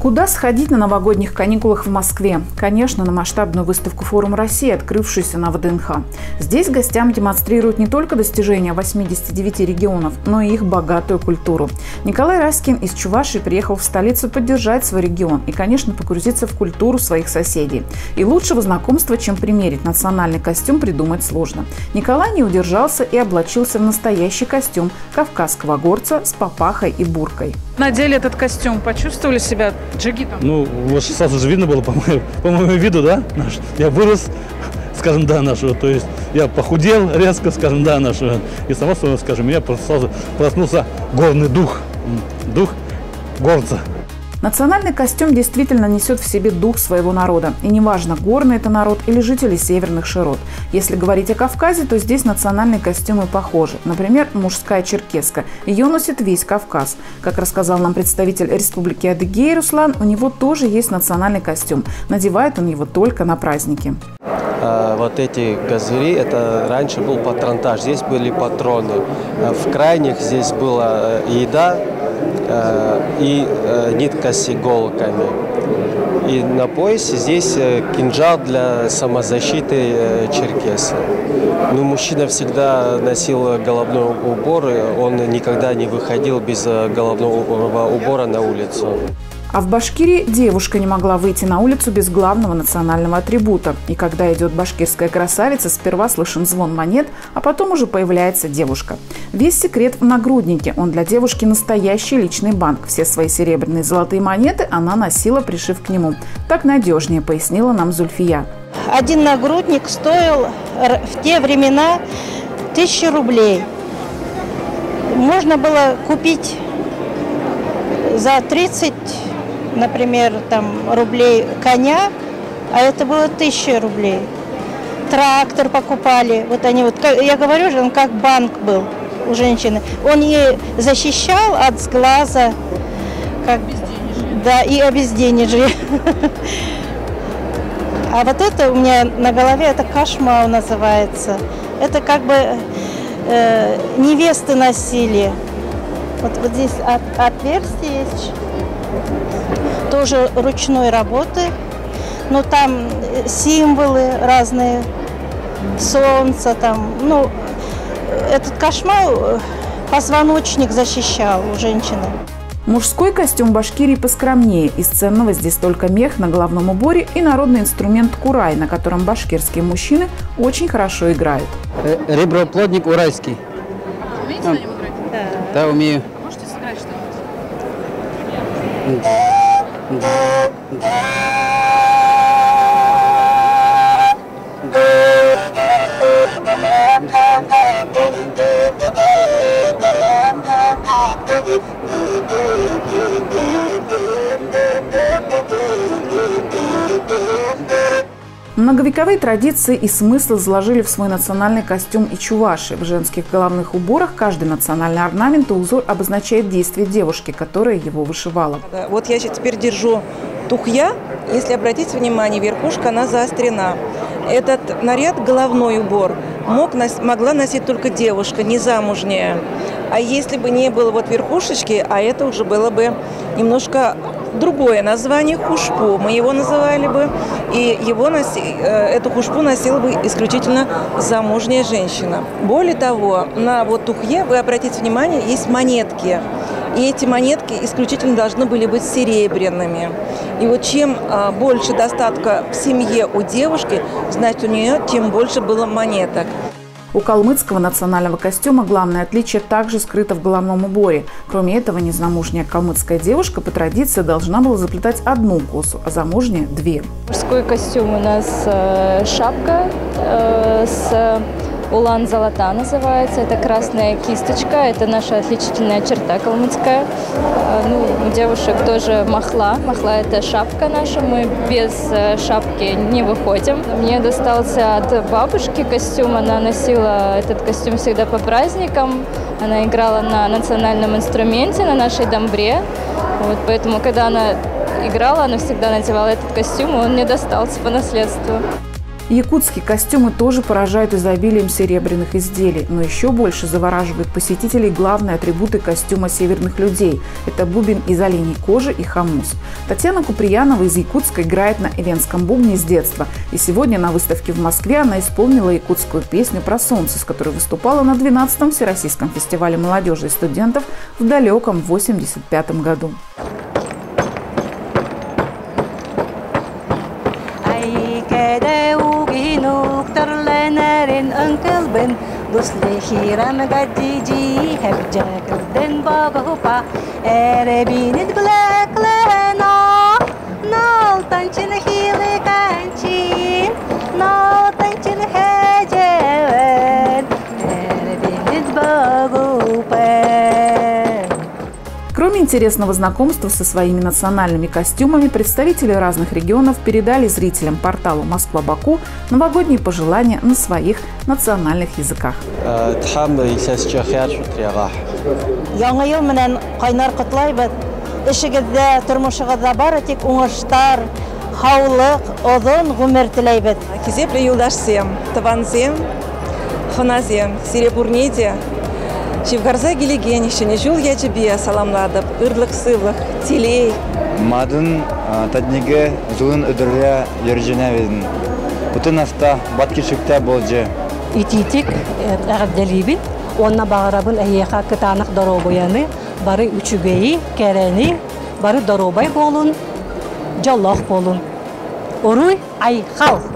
Куда сходить на новогодних каникулах в Москве? Конечно, на масштабную выставку «Форум России», открывшуюся на ВДНХ. Здесь гостям демонстрируют не только достижения 89 регионов, но и их богатую культуру. Николай Раськин из Чувашии приехал в столицу поддержать свой регион и, конечно, погрузиться в культуру своих соседей. И лучшего знакомства, чем примерить национальный костюм, придумать сложно. Николай не удержался и облачился в настоящий костюм кавказского горца с папахой и буркой. Надели этот костюм, почувствовали себя джигитом? Ну, вот сразу же видно было по моему виду, да? Я вырос, скажем, да, нашего. То есть я похудел резко, скажем, да, нашего. И само собой, скажем, меня сразу проснулся горный дух горца. Национальный костюм действительно несет в себе дух своего народа. И неважно, горный это народ или жители северных широт. Если говорить о Кавказе, то здесь национальные костюмы похожи. Например, мужская черкеска. Ее носит весь Кавказ. Как рассказал нам представитель Республики Адыгея Руслан, у него тоже есть национальный костюм. Надевает он его только на праздники. Вот эти козыри, это раньше был патронтаж, здесь были патроны. В крайних здесь была еда и нитка с иголками. И на поясе здесь кинжал для самозащиты черкеса. Но мужчина всегда носил головной убор, он никогда не выходил без головного убора на улицу. А в Башкирии девушка не могла выйти на улицу без главного национального атрибута. И когда идет башкирская красавица, сперва слышен звон монет, а потом уже появляется девушка. Весь секрет в нагруднике. Он для девушки настоящий личный банк. Все свои серебряные и золотые монеты она носила, пришив к нему. Так надежнее, пояснила нам Зульфия. Один нагрудник стоил в те времена 1000 рублей. Можно было купить за 30, например, рублей коня, а это было 1000 рублей. Трактор покупали. Вот они я говорю же, он как банк был у женщины. Он ей защищал от сглаза, да, и обезденежье. А вот это у меня на голове, это кашмау называется. Это как бы невесты носили. Вот здесь отверстие есть, тоже ручной работы, но там символы разные, солнце там, ну, этот кашмау позвоночник защищал у женщины. Мужской костюм в Башкирии поскромнее. Из ценного здесь только мех на головном уборе и народный инструмент курай, на котором башкирские мужчины очень хорошо играют. Реброплодник уральский. Умеете на нем играть? Да, умею. Можете сыграть что-нибудь? Многовековые традиции и смыслы заложили в свой национальный костюм и чуваши. В женских головных уборах каждый национальный орнамент и узор обозначает действие девушки, которая его вышивала. Вот я теперь держу тухья. Если обратить внимание, верхушка, она заострена. Этот наряд, головной убор, могла носить только девушка, незамужняя. А если бы не было вот верхушечки, а это уже было бы немножко другое название — хушпу. Мы его называли бы, и эту хушпу носила бы исключительно замужняя женщина. Более того, на вот тухье, вы обратите внимание, есть монетки. И эти монетки исключительно должны были быть серебряными. И вот чем больше достатка в семье у девушки, значит, у нее тем больше было монеток. У калмыцкого национального костюма главное отличие также скрыто в головном уборе. Кроме этого, незамужняя калмыцкая девушка по традиции должна была заплетать одну косу, а замужняя – 2. Мужской костюм у нас шапка с улан-золота называется. Это красная кисточка, это наша отличительная черта калмыцкая. Ну, у девушек тоже махла. Махла – это шапка наша, мы без шапки не выходим. Мне достался от бабушки костюм, она носила этот костюм всегда по праздникам. Она играла на национальном инструменте, на нашей домбре. Вот, поэтому, когда она играла, она всегда надевала этот костюм, и он мне достался по наследству. Якутские костюмы тоже поражают изобилием серебряных изделий, но еще больше завораживают посетителей главные атрибуты костюма северных людей – это бубен из оленей кожи и хомус. Татьяна Куприянова из Якутска играет на эвенском бубне с детства, и сегодня на выставке в Москве она исполнила якутскую песню про солнце, с которой выступала на 12-м Всероссийском фестивале молодежи и студентов в далеком 1985 году. Кроме интересного знакомства со своими национальными костюмами, представители разных регионов передали зрителям порталу «Москва-Баку» новогодние пожелания на своих национальных языках. Яңа ел менән кайнар котлайбыз. Эшегездә, тормышыгызда бары тик уңыштар, һаулык, озын гомер теләйбез. Кизепле юлдаш всем, таванзем, ханазем, сирепурните. Шевгарза гилеген, еще не жул я тебе, саламладып, ырлык сывлык, телей. Мадын тадниге зуын ыдырля ерженевин. Бутын аста баткишикте болжы. Ититик әгәделибин, онна багарабын әйеха кытанық доробояны, бары үчүгейи, кәрәни, бары доробай болун, жаллах болун. Оруй айхал.